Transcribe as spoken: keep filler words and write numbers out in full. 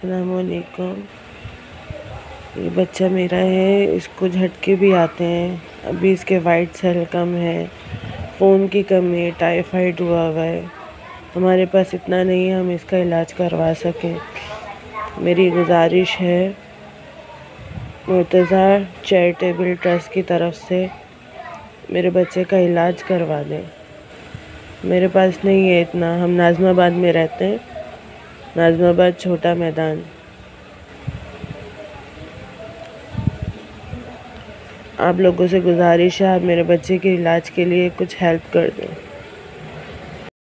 अस्सलामुअलैकुम। ये बच्चा मेरा है, इसको झटके भी आते हैं। अभी इसके वाइट सेल कम है, खून की कमी है, टाइफाइड हुआ हुआ है। हमारे पास इतना नहीं है हम इसका इलाज करवा सकें। मेरी गुजारिश है मुर्तज़ा चैरिटेबल ट्रस्ट की तरफ से मेरे बच्चे का इलाज करवा दें। मेरे पास नहीं है इतना। हम नाज़िमाबाद में रहते हैं, नाज़िमाबाद छोटा मैदान। आप लोगों से गुजारिश है, आप मेरे बच्चे के इलाज के लिए कुछ हेल्प कर दें।